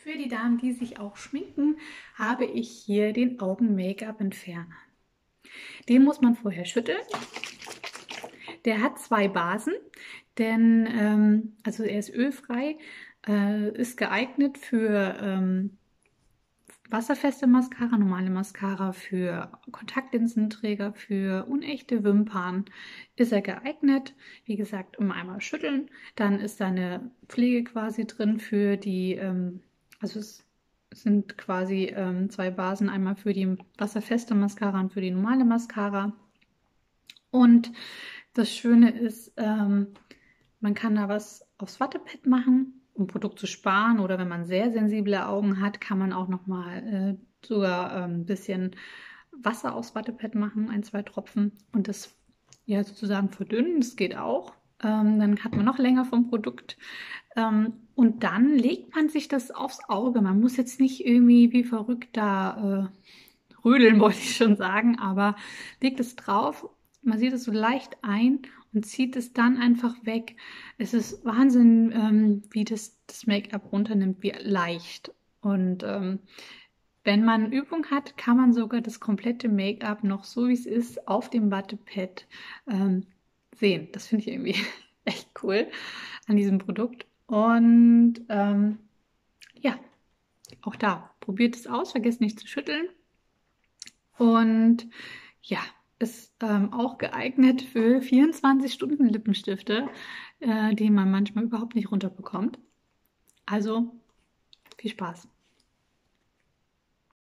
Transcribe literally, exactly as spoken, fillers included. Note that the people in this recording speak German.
Für die Damen, die sich auch schminken, habe ich hier den Augen-Make-up-Entferner. Den muss man vorher schütteln. Der hat zwei Basen, denn ähm, also er ist ölfrei, äh, ist geeignet für ähm, wasserfeste Mascara, normale Mascara, für Kontaktlinsenträger, für unechte Wimpern ist er geeignet. Wie gesagt, um einmal schütteln, dann ist da eine Pflege quasi drin für die, ähm, also es sind quasi ähm, zwei Basen, einmal für die wasserfeste Mascara und für die normale Mascara. Und das Schöne ist, ähm, man kann da was aufs Wattepad machen, um Produkt zu sparen. Oder wenn man sehr sensible Augen hat, kann man auch noch mal äh, sogar äh, ein bisschen Wasser aufs Wattepad machen, ein, zwei Tropfen. Und das ja sozusagen verdünnen, das geht auch. Ähm, dann hat man noch länger vom Produkt. Ähm, und dann legt man sich das aufs Auge. Man muss jetzt nicht irgendwie wie verrückt da äh, rödeln, wollte ich schon sagen, aber legt es drauf. Man sieht es so leicht ein und zieht es dann einfach weg. Es ist Wahnsinn, ähm, wie das das Make-up runternimmt, wie leicht. Und ähm, wenn man Übung hat, kann man sogar das komplette Make-up noch so wie es ist auf dem Wattepad ähm, sehen. Das finde ich irgendwie echt cool an diesem Produkt. Und ähm, ja, auch da, probiert es aus, vergesst nicht zu schütteln. Und ja, ist ähm, auch geeignet für vierundzwanzig Stunden Lippenstifte, äh, die man manchmal überhaupt nicht runterbekommt. Also viel Spaß!